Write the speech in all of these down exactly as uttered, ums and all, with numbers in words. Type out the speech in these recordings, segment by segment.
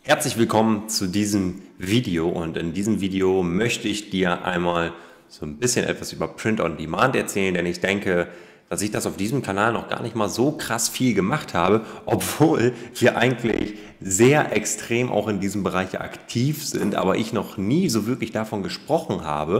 Herzlich willkommen zu diesem Video, und in diesem Video möchte ich dir einmal so ein bisschen etwas über Print on Demand erzählen, denn ich denke, dass ich das auf diesem Kanal noch gar nicht mal so krass viel gemacht habe, obwohl wir eigentlich sehr extrem auch in diesem Bereich aktiv sind, aber ich noch nie so wirklich davon gesprochen habe.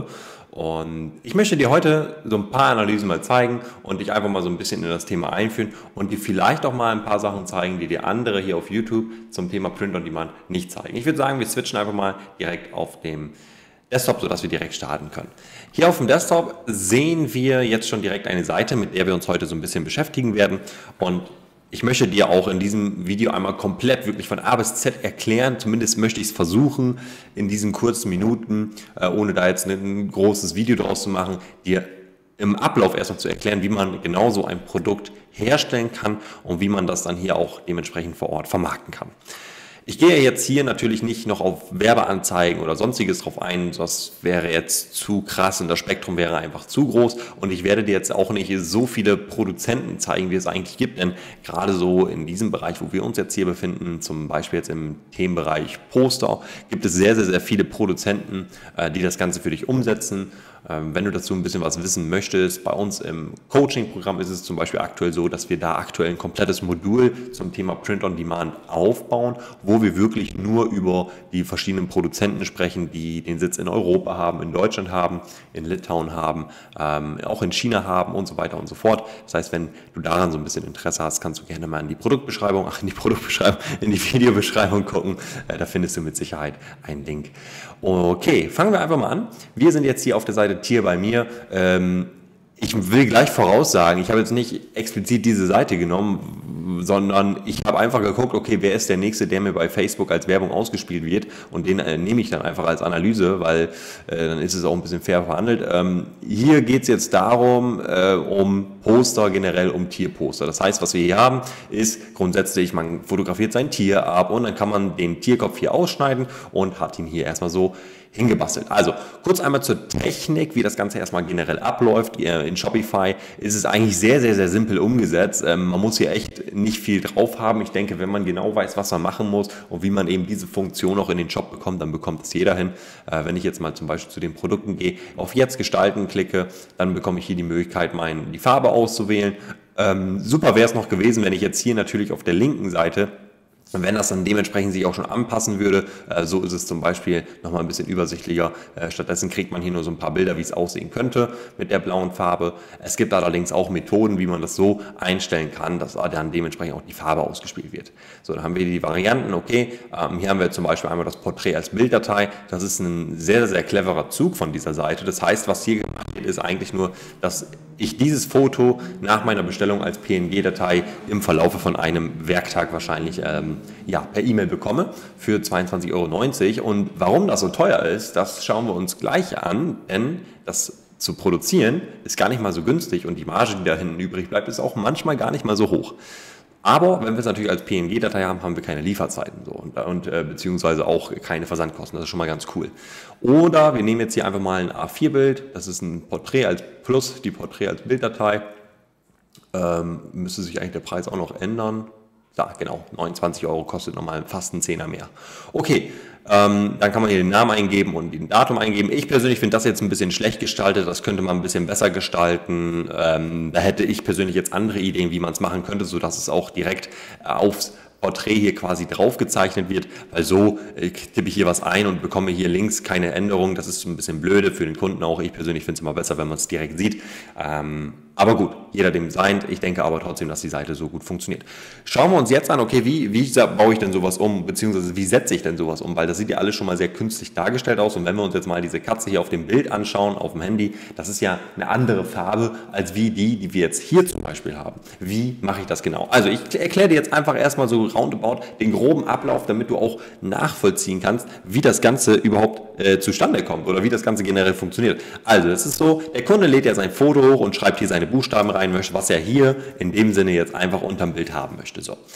Und ich möchte dir heute so ein paar Analysen mal zeigen und dich einfach mal so ein bisschen in das Thema einführen und dir vielleicht auch mal ein paar Sachen zeigen, die dir andere hier auf YouTube zum Thema Print on Demand nicht zeigen. Ich würde sagen, wir switchen einfach mal direkt auf dem Desktop, sodass wir direkt starten können. Hier auf dem Desktop sehen wir jetzt schon direkt eine Seite, mit der wir uns heute so ein bisschen beschäftigen werden, und ich möchte dir auch in diesem Video einmal komplett wirklich von A bis Z erklären, zumindest möchte ich es versuchen, in diesen kurzen Minuten, äh, ohne da jetzt ein großes Video draus zu machen, dir im Ablauf erstmal zu erklären, wie man genau so ein Produkt herstellen kann und wie man das dann hier auch dementsprechend vor Ort vermarkten kann. Ich gehe jetzt hier natürlich nicht noch auf Werbeanzeigen oder sonstiges drauf ein, das wäre jetzt zu krass und das Spektrum wäre einfach zu groß, und ich werde dir jetzt auch nicht so viele Produzenten zeigen, wie es eigentlich gibt, denn gerade so in diesem Bereich, wo wir uns jetzt hier befinden, zum Beispiel jetzt im Themenbereich Poster, gibt es sehr, sehr, sehr viele Produzenten, die das Ganze für dich umsetzen. Wenn du dazu ein bisschen was wissen möchtest, bei uns im Coaching-Programm ist es zum Beispiel aktuell so, dass wir da aktuell ein komplettes Modul zum Thema Print on Demand aufbauen, wo wir wirklich nur über die verschiedenen Produzenten sprechen, die den Sitz in Europa haben, in Deutschland haben, in Litauen haben, ähm, auch in China haben und so weiter und so fort. Das heißt, wenn du daran so ein bisschen Interesse hast, kannst du gerne mal in die Produktbeschreibung, ach, in die Produktbeschreibung, in die Videobeschreibung gucken. Äh, da findest du mit Sicherheit einen Link. Okay, fangen wir einfach mal an. Wir sind jetzt hier auf der Seite Tier bei mir. Ähm, ich will gleich voraussagen, ich habe jetzt nicht explizit diese Seite genommen, sondern ich habe einfach geguckt, okay, wer ist der Nächste, der mir bei Facebook als Werbung ausgespielt wird, und den äh, nehme ich dann einfach als Analyse, weil äh, dann ist es auch ein bisschen fair verhandelt. Ähm, hier geht es jetzt darum, äh, um Poster, generell um Tierposter. Das heißt, was wir hier haben, ist grundsätzlich, man fotografiert sein Tier ab und dann kann man den Tierkopf hier ausschneiden und hat ihn hier erstmal so hingebastelt. Also kurz einmal zur Technik, wie das Ganze erstmal generell abläuft. In Shopify ist es eigentlich sehr, sehr, sehr simpel umgesetzt. Man muss hier echt nicht viel drauf haben. Ich denke, wenn man genau weiß, was man machen muss und wie man eben diese Funktion auch in den Shop bekommt, dann bekommt es jeder hin. Wenn ich jetzt mal zum Beispiel zu den Produkten gehe, auf Jetzt gestalten klicke, dann bekomme ich hier die Möglichkeit, mein, die Farbe auszuwählen. Ähm, super wäre es noch gewesen, wenn ich jetzt hier natürlich auf der linken Seite, und wenn das dann dementsprechend sich auch schon anpassen würde, äh, so ist es zum Beispiel nochmal ein bisschen übersichtlicher. Äh, stattdessen kriegt man hier nur so ein paar Bilder, wie es aussehen könnte mit der blauen Farbe. Es gibt allerdings auch Methoden, wie man das so einstellen kann, dass dann dementsprechend auch die Farbe ausgespielt wird. So, dann haben wir die Varianten, okay, ähm, hier haben wir zum Beispiel einmal das Porträt als Bilddatei. Das ist ein sehr, sehr cleverer Zug von dieser Seite. Das heißt, was hier gemacht wird, ist eigentlich nur, dass ich dieses Foto nach meiner Bestellung als P N G-Datei im Verlaufe von einem Werktag wahrscheinlich ähm, ja, per E-Mail bekomme für zweiundzwanzig Euro neunzig. Und warum das so teuer ist, das schauen wir uns gleich an, denn das zu produzieren ist gar nicht mal so günstig und die Marge, die da hinten übrig bleibt, ist auch manchmal gar nicht mal so hoch. Aber wenn wir es natürlich als P N G-Datei haben, haben wir keine Lieferzeiten so und, und äh, beziehungsweise auch keine Versandkosten. Das ist schon mal ganz cool. Oder wir nehmen jetzt hier einfach mal ein A vier Bild. Das ist ein Porträt als Plus, die Porträt als Bilddatei. Ähm, müsste sich eigentlich der Preis auch noch ändern. Da, genau, neunundzwanzig Euro kostet nochmal fast ein Zehner mehr. Okay, ähm, dann kann man hier den Namen eingeben und den Datum eingeben. Ich persönlich finde das jetzt ein bisschen schlecht gestaltet, das könnte man ein bisschen besser gestalten. Ähm, da hätte ich persönlich jetzt andere Ideen, wie man es machen könnte, sodass es auch direkt äh, aufs Porträt hier quasi drauf gezeichnet wird, weil so äh, tippe ich hier was ein und bekomme hier links keine Änderung. Das ist ein bisschen blöde für den Kunden auch. Ich persönlich finde es immer besser, wenn man es direkt sieht. Ähm, aber gut, jeder dem sein. Ich denke aber trotzdem, dass die Seite so gut funktioniert. Schauen wir uns jetzt an, okay, wie, wie baue ich denn sowas um, beziehungsweise wie setze ich denn sowas um, weil das sieht ja alles schon mal sehr künstlich dargestellt aus, und wenn wir uns jetzt mal diese Katze hier auf dem Bild anschauen, auf dem Handy, das ist ja eine andere Farbe als wie die, die wir jetzt hier zum Beispiel haben. Wie mache ich das genau? Also ich erkläre dir jetzt einfach erstmal so roundabout den groben Ablauf, damit du auch nachvollziehen kannst, wie das Ganze überhaupt äh, zustande kommt oder wie das Ganze generell funktioniert. Also es ist so, der Kunde lädt ja sein Foto hoch und schreibt hier seine Buchstaben rein möchte, was er hier in dem Sinne jetzt einfach unterm Bild haben möchte. So.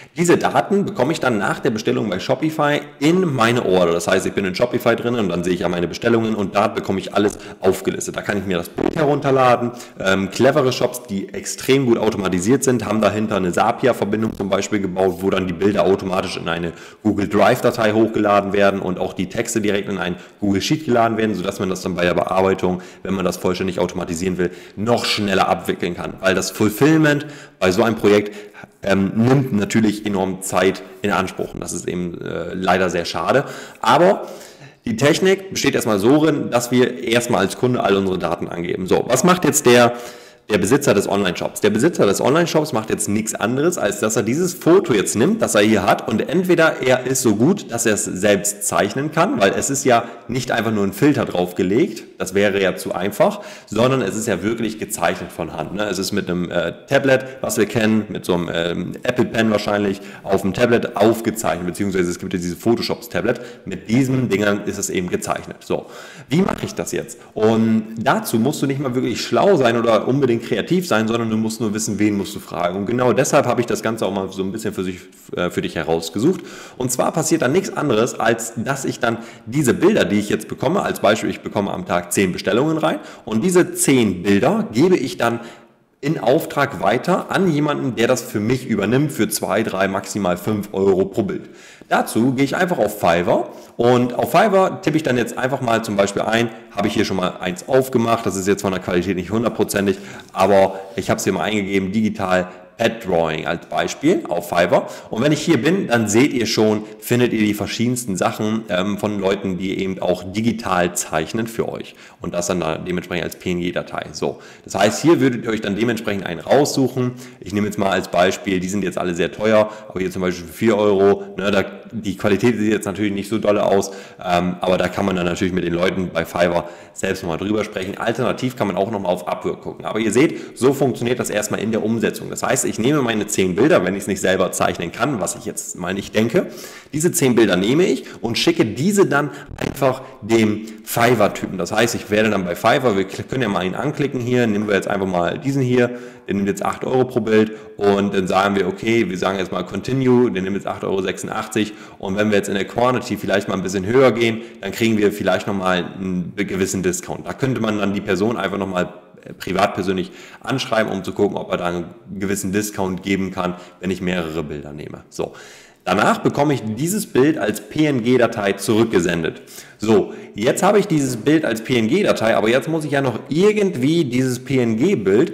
Diese Daten bekomme ich dann nach der Bestellung bei Shopify in meine Order. Das heißt, ich bin in Shopify drin und dann sehe ich ja meine Bestellungen und da bekomme ich alles aufgelistet. Da kann ich mir das Bild herunterladen. Ähm, clevere Shops, die extrem gut automatisiert sind, haben dahinter eine Zapier-Verbindung zum Beispiel gebaut, wo dann die Bilder automatisch in eine Google Drive-Datei hochgeladen werden und auch die Texte direkt in ein Google Sheet geladen werden, sodass man das dann bei der Bearbeitung, wenn man das vollständig automatisieren will, noch schneller abwickeln kann. Weil das Fulfillment bei so einem Projekt ähm, nimmt natürlich enorm Zeit in Anspruch und das ist eben äh, leider sehr schade. Aber die Technik besteht erstmal so drin, dass wir erstmal als Kunde all unsere Daten angeben. So, was macht jetzt der Der Besitzer des Online-Shops. Der Besitzer des Online-Shops macht jetzt nichts anderes, als dass er dieses Foto jetzt nimmt, das er hier hat und entweder er ist so gut, dass er es selbst zeichnen kann, weil es ist ja nicht einfach nur ein Filter draufgelegt, das wäre ja zu einfach, sondern es ist ja wirklich gezeichnet von Hand. Ne? Es ist mit einem äh, Tablet, was wir kennen, mit so einem ähm, Apple Pen wahrscheinlich, auf dem Tablet aufgezeichnet, beziehungsweise es gibt ja diese Photoshops-Tablet. Mit diesen Dingern ist es eben gezeichnet. So, wie mache ich das jetzt? Und dazu musst du nicht mal wirklich schlau sein oder unbedingt kreativ sein, sondern du musst nur wissen, wen musst du fragen. Und genau deshalb habe ich das Ganze auch mal so ein bisschen für, sich, äh, für dich herausgesucht. Und zwar passiert dann nichts anderes, als dass ich dann diese Bilder, die ich jetzt bekomme, als Beispiel, ich bekomme am Tag zehn Bestellungen rein und diese zehn Bilder gebe ich dann in Auftrag weiter an jemanden, der das für mich übernimmt für zwei, drei, maximal fünf Euro pro Bild. Dazu gehe ich einfach auf Fiverr und auf Fiverr tippe ich dann jetzt einfach mal zum Beispiel ein, habe ich hier schon mal eins aufgemacht, das ist jetzt von der Qualität nicht hundertprozentig, aber ich habe es hier mal eingegeben, digital Pet Drawing als Beispiel auf Fiverr. Und wenn ich hier bin, dann seht ihr schon, findet ihr die verschiedensten Sachen ähm, von Leuten, die eben auch digital zeichnen für euch. Und das dann da dementsprechend als P N G-Datei. So, das heißt, hier würdet ihr euch dann dementsprechend einen raussuchen. Ich nehme jetzt mal als Beispiel, die sind jetzt alle sehr teuer, aber hier zum Beispiel für vier Euro. Ne, da, die Qualität sieht jetzt natürlich nicht so dolle aus, ähm, aber da kann man dann natürlich mit den Leuten bei Fiverr selbst nochmal drüber sprechen. Alternativ kann man auch nochmal auf Upwork gucken. Aber ihr seht, so funktioniert das erstmal in der Umsetzung. Das heißt, ich nehme meine zehn Bilder, wenn ich es nicht selber zeichnen kann, was ich jetzt mal nicht denke, diese zehn Bilder nehme ich und schicke diese dann einfach dem Fiverr-Typen. Das heißt, ich werde dann bei Fiverr, wir können ja mal ihn anklicken hier, nehmen wir jetzt einfach mal diesen hier, der nimmt jetzt acht Euro pro Bild und dann sagen wir, okay, wir sagen jetzt mal Continue, der nimmt jetzt acht Euro sechsundachtzig und wenn wir jetzt in der Quantity vielleicht mal ein bisschen höher gehen, dann kriegen wir vielleicht nochmal einen gewissen Discount. Da könnte man dann die Person einfach nochmal privat persönlich anschreiben, um zu gucken, ob er da einen gewissen Discount geben kann, wenn ich mehrere Bilder nehme. So. Danach bekomme ich dieses Bild als P N G-Datei zurückgesendet. So, jetzt habe ich dieses Bild als P N G-Datei, aber jetzt muss ich ja noch irgendwie dieses P N G-Bild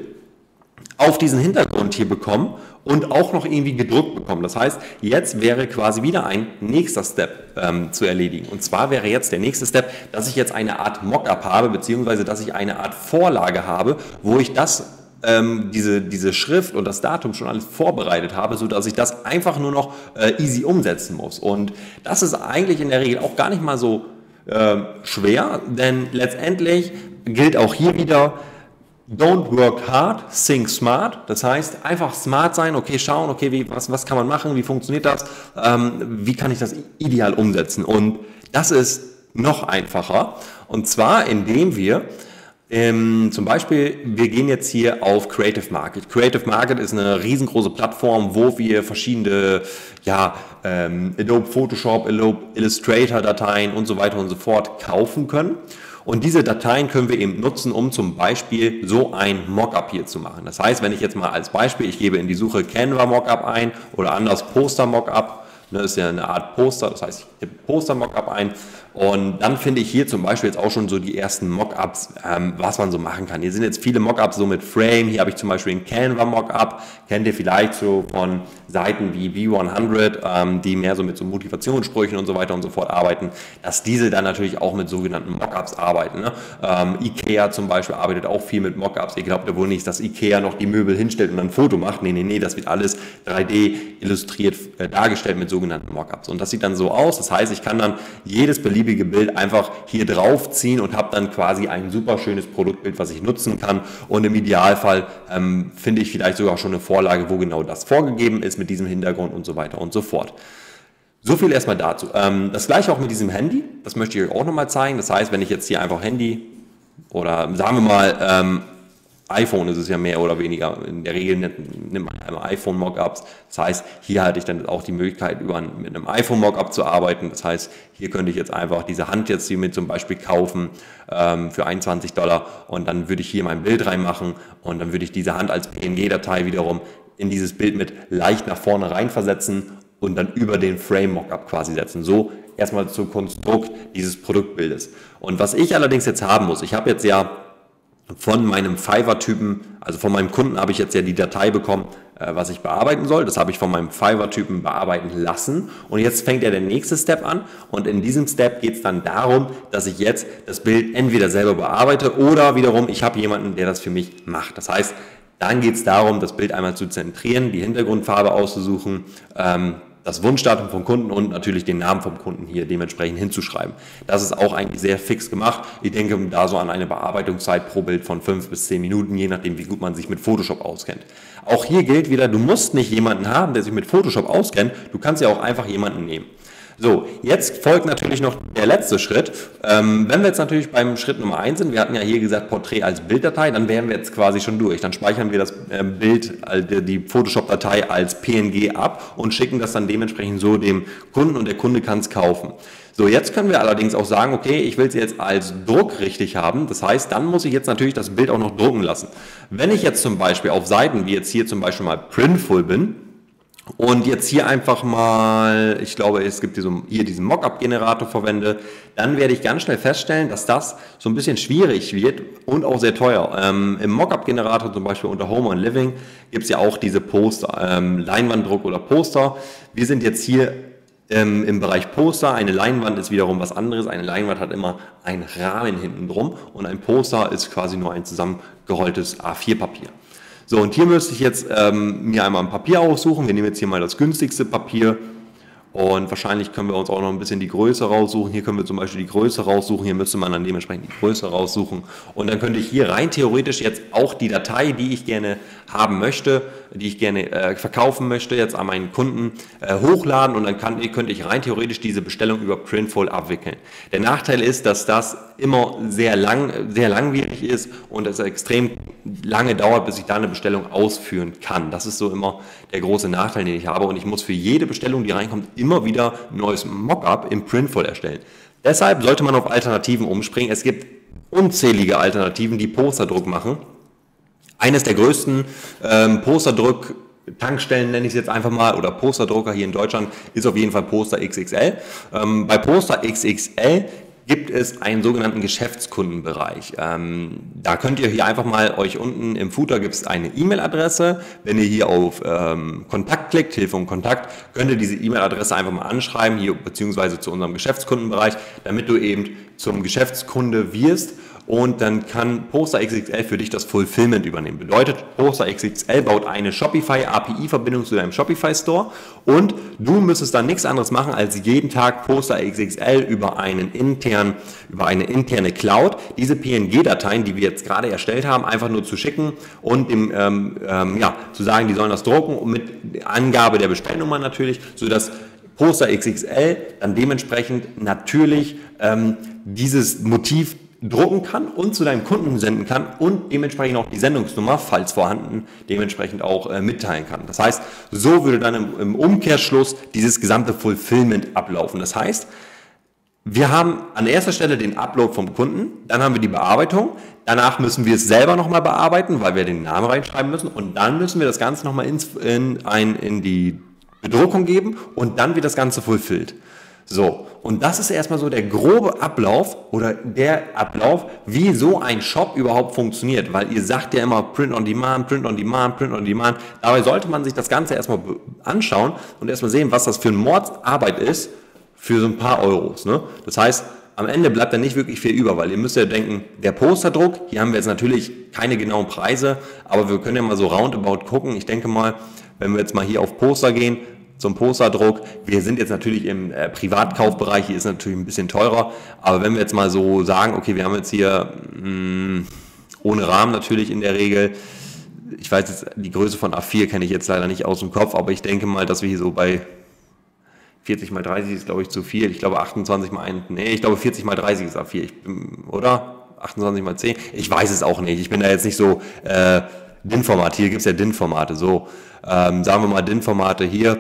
auf diesen Hintergrund hier bekommen und auch noch irgendwie gedruckt bekommen. Das heißt, jetzt wäre quasi wieder ein nächster Step ähm, zu erledigen. Und zwar wäre jetzt der nächste Step, dass ich jetzt eine Art Mockup habe, beziehungsweise dass ich eine Art Vorlage habe, wo ich das ähm, diese, diese Schrift und das Datum schon alles vorbereitet habe, sodass ich das einfach nur noch äh, easy umsetzen muss. Und das ist eigentlich in der Regel auch gar nicht mal so äh, schwer, denn letztendlich gilt auch hier wieder, don't work hard, think smart. Das heißt, einfach smart sein, okay, schauen, okay, wie, was, was kann man machen, wie funktioniert das, ähm, wie kann ich das ideal umsetzen. Und das ist noch einfacher. Und zwar, indem wir ähm, zum Beispiel, wir gehen jetzt hier auf Creative Market. Creative Market ist eine riesengroße Plattform, wo wir verschiedene, ja, ähm, Adobe Photoshop, Adobe Illustrator Dateien und so weiter und so fort kaufen können. Und diese Dateien können wir eben nutzen, um zum Beispiel so ein Mockup hier zu machen. Das heißt, wenn ich jetzt mal als Beispiel, ich gebe in die Suche Canva Mockup ein oder anders Poster Mockup, das ist ja eine Art Poster, das heißt, ich gebe Poster Mockup ein und dann finde ich hier zum Beispiel jetzt auch schon so die ersten Mockups, ähm, was man so machen kann. Hier sind jetzt viele Mockups so mit Frame, hier habe ich zum Beispiel einen Canva Mockup, kennt ihr vielleicht so von Seiten wie V hundert, ähm, die mehr so mit so Motivationssprüchen und so weiter und so fort arbeiten, dass diese dann natürlich auch mit sogenannten Mockups arbeiten. Ne? Ähm, Ikea zum Beispiel arbeitet auch viel mit Mockups. Ihr glaubt ja wohl nicht, dass Ikea noch die Möbel hinstellt und dann ein Foto macht. Nee, nee, nee, das wird alles drei D illustriert äh, dargestellt mit sogenannten Mockups. Und das sieht dann so aus, das heißt, ich kann dann jedes beliebige Bild einfach hier drauf ziehen und habe dann quasi ein super schönes Produktbild, was ich nutzen kann. Und im Idealfall ähm, finde ich vielleicht sogar schon eine Vorlage, wo genau das vorgegeben ist mit diesem Hintergrund und so weiter und so fort. So viel erstmal dazu. Ähm, das gleiche auch mit diesem Handy, das möchte ich euch auch nochmal zeigen. Das heißt, wenn ich jetzt hier einfach Handy oder sagen wir mal, ähm, iPhone ist es ja mehr oder weniger. In der Regel nimmt man einmal iPhone-Mockups. Das heißt, hier hatte ich dann auch die Möglichkeit, über ein, mit einem iPhone-Mockup zu arbeiten. Das heißt, hier könnte ich jetzt einfach diese Hand jetzt hier mit zum Beispiel kaufen ähm, für einundzwanzig Dollar und dann würde ich hier mein Bild reinmachen und dann würde ich diese Hand als P N G-Datei wiederum in dieses Bild mit leicht nach vorne reinversetzen und dann über den Frame-Mockup quasi setzen. So erstmal zum Konstrukt dieses Produktbildes. Und was ich allerdings jetzt haben muss, ich habe jetzt ja von meinem Fiverr-Typen, also von meinem Kunden habe ich jetzt ja die Datei bekommen, äh, was ich bearbeiten soll. Das habe ich von meinem Fiverr-Typen bearbeiten lassen. Und jetzt fängt ja der nächste Step an. Und in diesem Step geht es dann darum, dass ich jetzt das Bild entweder selber bearbeite oder wiederum, ich habe jemanden, der das für mich macht. Das heißt, dann geht es darum, das Bild einmal zu zentrieren, die Hintergrundfarbe auszusuchen, ähm, das Wunschdatum vom Kunden und natürlich den Namen vom Kunden hier dementsprechend hinzuschreiben. Das ist auch eigentlich sehr fix gemacht. Ich denke da so an eine Bearbeitungszeit pro Bild von fünf bis zehn Minuten, je nachdem wie gut man sich mit Photoshop auskennt. Auch hier gilt wieder, du musst nicht jemanden haben, der sich mit Photoshop auskennt, du kannst ja auch einfach jemanden nehmen. So, jetzt folgt natürlich noch der letzte Schritt. Ähm, wenn wir jetzt natürlich beim Schritt Nummer eins sind, wir hatten ja hier gesagt Porträt als Bilddatei, dann wären wir jetzt quasi schon durch. Dann speichern wir das äh, Bild, äh, die Photoshop-Datei als P N G ab und schicken das dann dementsprechend so dem Kunden und der Kunde kann es kaufen. So, jetzt können wir allerdings auch sagen, okay, ich will es jetzt als Druck richtig haben. Das heißt, dann muss ich jetzt natürlich das Bild auch noch drucken lassen. Wenn ich jetzt zum Beispiel auf Seiten, wie jetzt hier zum Beispiel mal Printful bin, und jetzt hier einfach mal, ich glaube, es gibt hier diesen Mockup-Generator verwende, dann werde ich ganz schnell feststellen, dass das so ein bisschen schwierig wird und auch sehr teuer. Ähm, Im Mockup-Generator zum Beispiel unter Home und Living gibt es ja auch diese Poster, ähm, Leinwanddruck oder Poster. Wir sind jetzt hier ähm, im Bereich Poster. Eine Leinwand ist wiederum was anderes. Eine Leinwand hat immer einen Rahmen hinten drum und ein Poster ist quasi nur ein zusammengerolltes A vier Papier. So, und hier müsste ich jetzt ähm, mir einmal ein Papier aussuchen. Wir nehmen jetzt hier mal das günstigste Papier und wahrscheinlich können wir uns auch noch ein bisschen die Größe raussuchen. Hier können wir zum Beispiel die Größe raussuchen. Hier müsste man dann dementsprechend die Größe raussuchen. Und dann könnte ich hier rein theoretisch jetzt auch die Datei, die ich gerne haben möchte, die ich gerne äh, verkaufen möchte, jetzt an meinen Kunden äh, hochladen und dann kann, könnte ich rein theoretisch diese Bestellung über Printful abwickeln. Der Nachteil ist, dass das immer sehr lang, sehr langwierig ist und es extrem lange dauert, bis ich da eine Bestellung ausführen kann. Das ist so immer der große Nachteil, den ich habe und ich muss für jede Bestellung, die reinkommt, immer wieder ein neues Mockup im Printful erstellen. Deshalb sollte man auf Alternativen umspringen. Es gibt unzählige Alternativen, die Posterdruck machen. Eines der größten ähm, Posterdruck-Tankstellen, nenne ich es jetzt einfach mal, oder Posterdrucker hier in Deutschland, ist auf jeden Fall Poster X X L. Ähm, bei Poster X X L gibt es einen sogenannten Geschäftskundenbereich. Ähm, da könnt ihr hier einfach mal, euch unten im Footer gibt es eine E-Mail-Adresse. Wenn ihr hier auf ähm, Kontakt klickt, Hilfe und Kontakt, könnt ihr diese E-Mail-Adresse einfach mal anschreiben, hier beziehungsweise zu unserem Geschäftskundenbereich, damit du eben zum Geschäftskunde wirst. Und dann kann Poster X X L für dich das Fulfillment übernehmen. Bedeutet, Poster X X L baut eine Shopify-A P I-Verbindung zu deinem Shopify-Store und du müsstest dann nichts anderes machen, als jeden Tag Poster X X L über, einen internen, über eine interne Cloud, diese P N G-Dateien, die wir jetzt gerade erstellt haben, einfach nur zu schicken und dem, ähm, ähm, ja, zu sagen, die sollen das drucken und mit Angabe der Bestellnummer natürlich, sodass Poster X X L dann dementsprechend natürlich ähm, dieses Motiv drucken kann und zu deinem Kunden senden kann und dementsprechend auch die Sendungsnummer, falls vorhanden, dementsprechend auch äh, mitteilen kann. Das heißt, so würde dann im, im Umkehrschluss dieses gesamte Fulfillment ablaufen. Das heißt, wir haben an erster Stelle den Upload vom Kunden, dann haben wir die Bearbeitung, danach müssen wir es selber nochmal bearbeiten, weil wir den Namen reinschreiben müssen und dann müssen wir das Ganze nochmal ins, in, ein, in die Bedruckung geben und dann wird das Ganze fulfilled. So, und das ist erstmal so der grobe Ablauf oder der Ablauf, wie so ein Shop überhaupt funktioniert, weil ihr sagt ja immer Print on Demand, Print on Demand, Print on Demand. Dabei sollte man sich das Ganze erstmal anschauen und erstmal sehen, was das für eine Mordsarbeit ist für so ein paar Euros. Ne? Das heißt, am Ende bleibt da nicht wirklich viel über, weil ihr müsst ja denken, der Posterdruck, hier haben wir jetzt natürlich keine genauen Preise, aber wir können ja mal so roundabout gucken. Ich denke mal, wenn wir jetzt mal hier auf Poster gehen, zum Posterdruck. Wir sind jetzt natürlich im äh, Privatkaufbereich, hier ist natürlich ein bisschen teurer, aber wenn wir jetzt mal so sagen, okay, wir haben jetzt hier mh, ohne Rahmen natürlich in der Regel, ich weiß jetzt, die Größe von A vier kenne ich jetzt leider nicht aus dem Kopf, aber ich denke mal, dass wir hier so bei vierzig mal dreißig ist, glaube ich, zu viel. Ich glaube achtundzwanzig mal eins, nee, ich glaube vierzig mal dreißig ist A vier, ich, oder? achtundzwanzig mal zehn, ich weiß es auch nicht, ich bin da jetzt nicht so äh, D I N-Format, hier gibt es ja D I N-Formate, so, ähm, sagen wir mal D I N-Formate hier,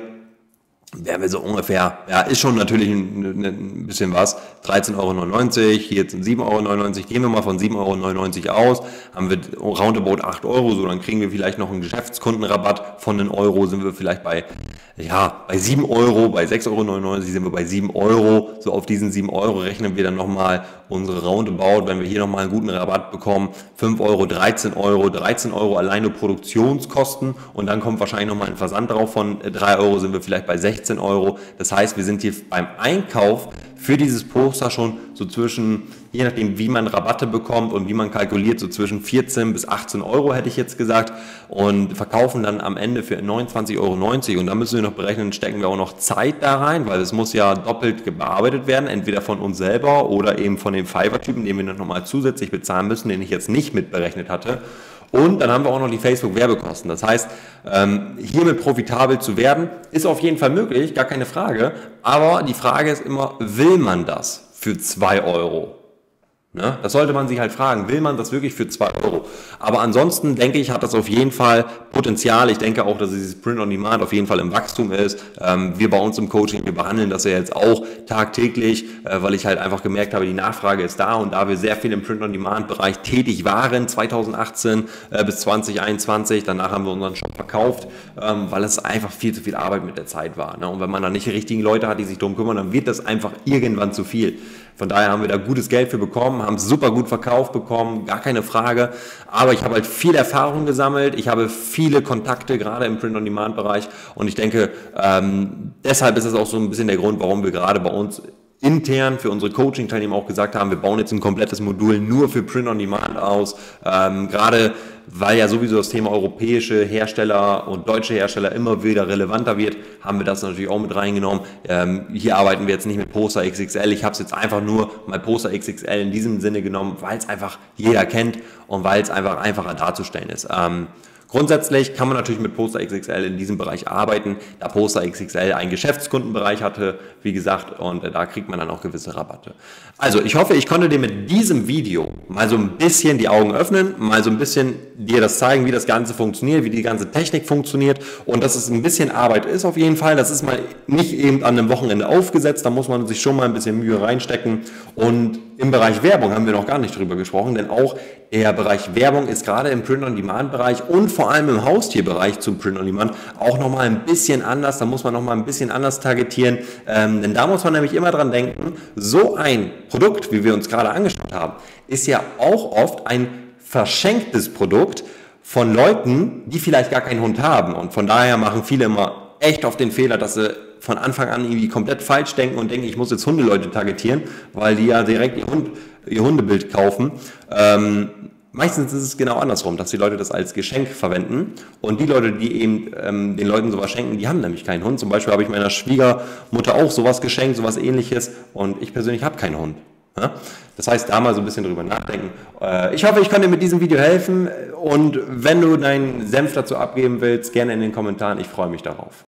wären wir so ungefähr, ja, ist schon natürlich ein, ein bisschen was, dreizehn Euro neunundneunzig, hier jetzt sieben Euro neunundneunzig, gehen wir mal von sieben Euro neunundneunzig aus, haben wir roundabout acht Euro, so dann kriegen wir vielleicht noch einen Geschäftskundenrabatt von einem Euro, sind wir vielleicht bei, ja, bei sieben Euro, bei sechs Euro neunundneunzig sind wir bei sieben Euro, so auf diesen sieben Euro rechnen wir dann nochmal unsere Roundabout, wenn wir hier nochmal einen guten Rabatt bekommen, fünf Euro, dreizehn Euro, dreizehn Euro alleine Produktionskosten und dann kommt wahrscheinlich nochmal ein Versand drauf von drei Euro, sind wir vielleicht bei sechzehn Euro. Das heißt, wir sind hier beim Einkauf für dieses Poster schon so zwischen, je nachdem wie man Rabatte bekommt und wie man kalkuliert, so zwischen vierzehn bis achtzehn Euro hätte ich jetzt gesagt und verkaufen dann am Ende für neunundzwanzig Euro neunzig und da müssen wir noch berechnen, stecken wir auch noch Zeit da rein, weil es muss ja doppelt bearbeitet werden, entweder von uns selber oder eben von dem Fiverr-Typen, den wir dann nochmal zusätzlich bezahlen müssen, den ich jetzt nicht mitberechnet hatte. Und dann haben wir auch noch die Facebook-Werbekosten. Das heißt, hiermit profitabel zu werden, ist auf jeden Fall möglich, gar keine Frage. Aber die Frage ist immer, will man das für zwei Euro? Ne? Das sollte man sich halt fragen, will man das wirklich für zwei Euro? Aber ansonsten denke ich, hat das auf jeden Fall Potenzial. Ich denke auch, dass dieses Print on Demand auf jeden Fall im Wachstum ist. Ähm, wir bei uns im Coaching, wir behandeln das ja jetzt auch tagtäglich, äh, weil ich halt einfach gemerkt habe, die Nachfrage ist da und da wir sehr viel im Print on Demand Bereich tätig waren, zweitausendachtzehn äh, bis zweitausendeinundzwanzig, danach haben wir unseren Shop verkauft, ähm, weil es einfach viel zu viel Arbeit mit der Zeit war. Ne? Und wenn man dann nicht die richtigen Leute hat, die sich darum kümmern, dann wird das einfach irgendwann zu viel. Von daher haben wir da gutes Geld für bekommen, haben es super gut verkauft bekommen, gar keine Frage. Aber ich habe halt viel Erfahrung gesammelt, ich habe viele Kontakte, gerade im Print-on-Demand-Bereich. Und ich denke, ähm, deshalb ist es auch so ein bisschen der Grund, warum wir gerade bei uns intern für unsere Coaching-Teilnehmer auch gesagt haben, wir bauen jetzt ein komplettes Modul nur für Print-on-Demand aus. Ähm, gerade weil ja sowieso das Thema europäische Hersteller und deutsche Hersteller immer wieder relevanter wird, haben wir das natürlich auch mit reingenommen. Ähm, hier arbeiten wir jetzt nicht mit Poster X X L. Ich habe es jetzt einfach nur mal Poster X X L in diesem Sinne genommen, weil es einfach jeder kennt und weil es einfach einfacher darzustellen ist. Ähm, Grundsätzlich kann man natürlich mit Poster X X L in diesem Bereich arbeiten, da Poster X X L einen Geschäftskundenbereich hatte, wie gesagt, und da kriegt man dann auch gewisse Rabatte. Also ich hoffe, ich konnte dir mit diesem Video mal so ein bisschen die Augen öffnen, mal so ein bisschen dir das zeigen, wie das Ganze funktioniert, wie die ganze Technik funktioniert und dass es ein bisschen Arbeit ist auf jeden Fall. Das ist mal nicht eben an einem Wochenende aufgesetzt, da muss man sich schon mal ein bisschen Mühe reinstecken und im Bereich Werbung haben wir noch gar nicht drüber gesprochen, denn auch der Bereich Werbung ist gerade im Print-on-Demand-Bereich und vor allem im Haustierbereich zum Print-on-Demand auch nochmal ein bisschen anders, da muss man nochmal ein bisschen anders targetieren, ähm, denn da muss man nämlich immer dran denken, so ein Produkt, wie wir uns gerade angeschaut haben, ist ja auch oft ein verschenktes Produkt von Leuten, die vielleicht gar keinen Hund haben und von daher machen viele immer echt auf den Fehler, dass sie von Anfang an irgendwie komplett falsch denken und denken, ich muss jetzt Hundeleute targetieren, weil die ja direkt ihr, Hund, ihr Hundebild kaufen. Ähm, meistens ist es genau andersrum, dass die Leute das als Geschenk verwenden und die Leute, die eben ähm, den Leuten sowas schenken, die haben nämlich keinen Hund. Zum Beispiel habe ich meiner Schwiegermutter auch sowas geschenkt, sowas ähnliches und ich persönlich habe keinen Hund. Ja? Das heißt, da mal so ein bisschen drüber nachdenken. Äh, ich hoffe, ich konnte dir mit diesem Video helfen und wenn du deinen Senf dazu abgeben willst, gerne in den Kommentaren. Ich freue mich darauf.